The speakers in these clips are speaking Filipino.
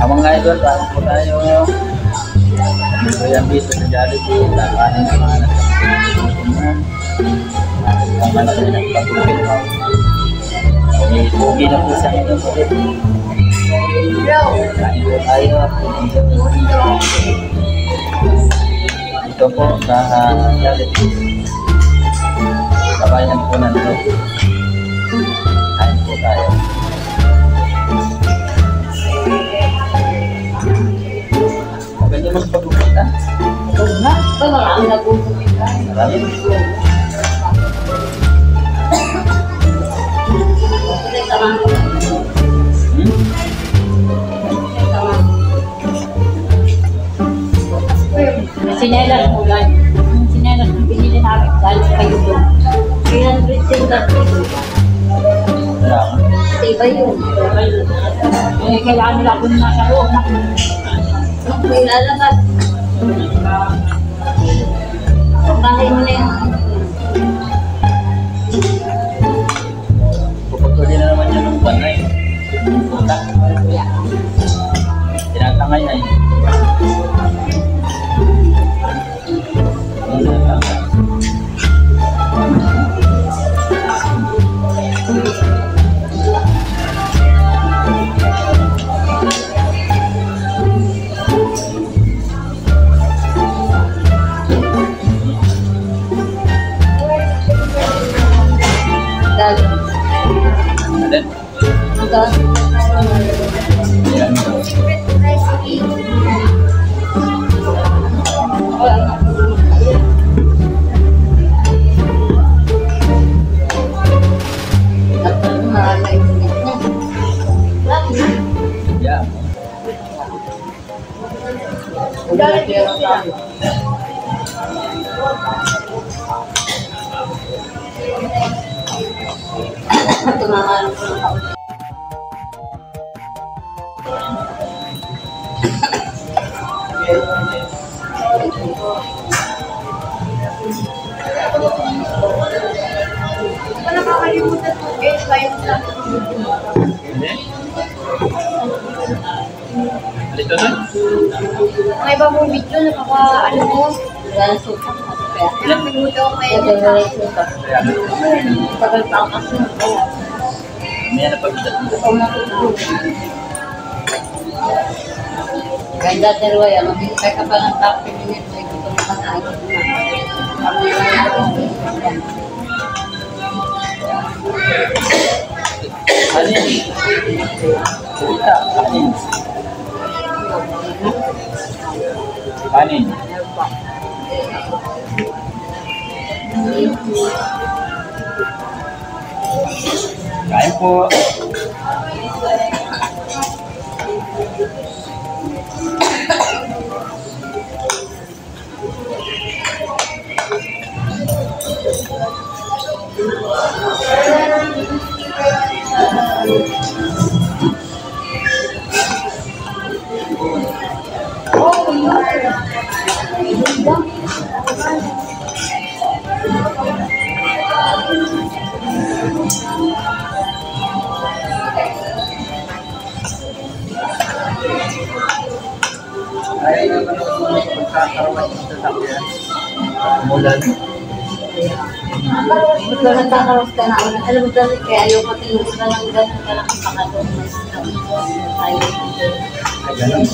Mga idol, bago po tayo. So yan dito sa Jollibee, kakanin ng mga nagsasabihin. Tama na rin ang pag-upit mo. Pugi na po sa inyo po. Kain po tayo. Ito po sa Jollibee. Kabayan po nandito. Kain po tayo. Pwede mo pag-upita? Oo nga. Ito marami na pupupita. Marami. Sinelas mo lang. Sinelas mo binili namin dahil kayo doon. 300 din dati. Iba yun. Eh, kailangan nila kung nasa loob na. May lalabas. Pagbahay mo na yun. Pupaguli na naman yun ng buwan na yun. Puta. Tinatangay na yun. Tumahan ko ng kaunti. Wala kakalimutan mo. Kayo sa Hindi? Dito na? may iba mong video na ano mo. Wala suka. Ilang minuto ako may Wala edit suka. Kaya. Tagal pa ang kasi. May na pag-idat mo. Ako matutulog. Kaya dati ruwa yan, maghintay ka pa ng 30 minutes, ay gusto mo kakain na. Kami lang. Kanin. Kulita. Kanin. Kanin. Kain po. Ay, pagkakaroon ng sasakyan. Mulan. Ito nagkakaroon ka na. Alam mo dahil kaya ayaw ko tinuro ka lang gano'n ka lang pangalong mas tayo. Ay, ganun.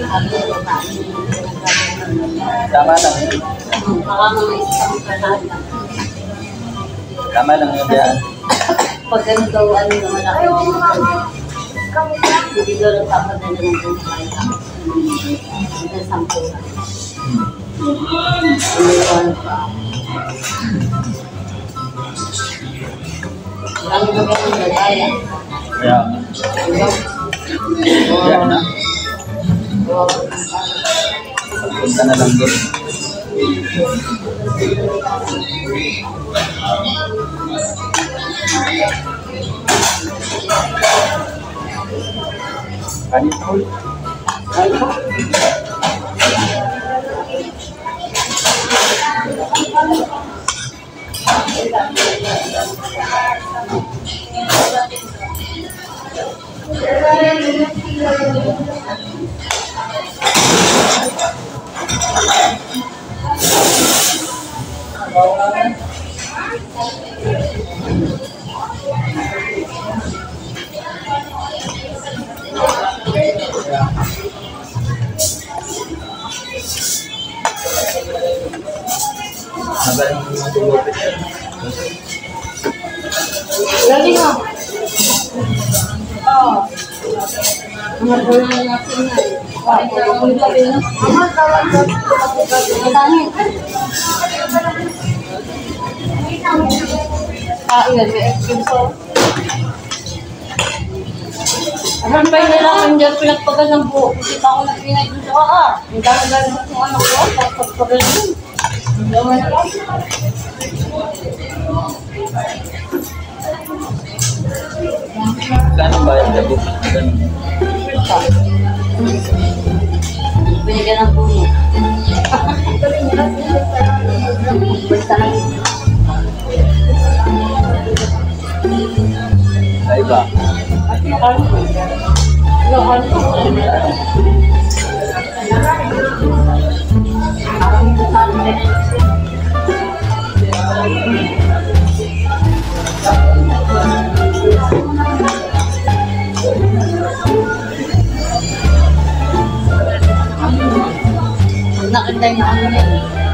Tama lang yun. Baka mga isang kalada. Tama lang yun yan. Pag ganun daw, ano naman ako. Hindi daw lang tapos na naman kung kaya ka. Hindi sampo na. Iniwan pa. Ang gagawin ng lagaya. Kaya, kaya na. Punta na lang doon. Kanin po. Ay po. Magaling mo matulupit yan. Galing mo. Oo. Mga bulan natin na. Kain ka lang yung gabi, no? Ama, tawag ko. Ang dami. Yun, may expenso. Rampay na lang ang dyan pinagpagal ng buhok. Kasi pa ako nagpinay dun sa kaa. Ang dami-dami ko kung ano ko. Pagpagal dun. Ang dami na lang. Kano ba yung gabot? Binigyan ng puno. Basta lang. Ay ba? At nakano ko. Nakano ko. Parang nakano ko. Nakintay na ano yun.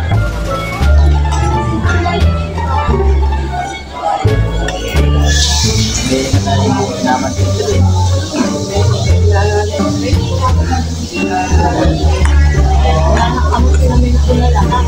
Hindi na tayo naman dito rin. Wala na kami sinamin ko na lahat.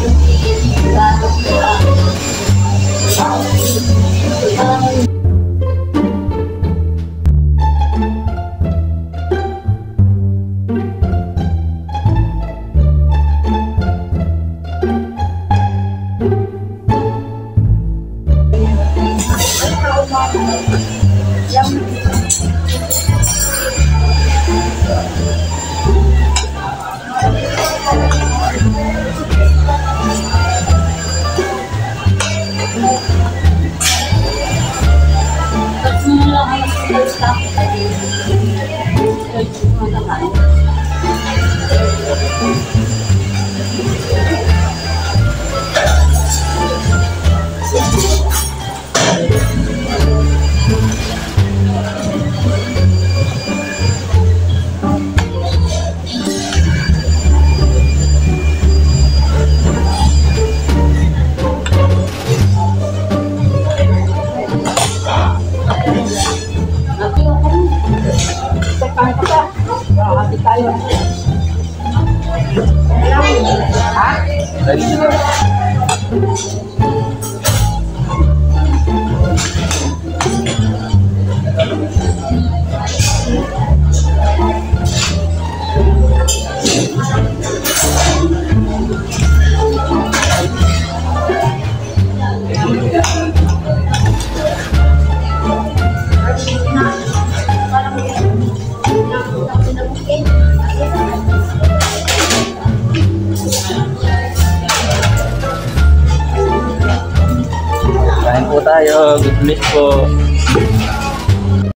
Kain po tayo. Good bless po.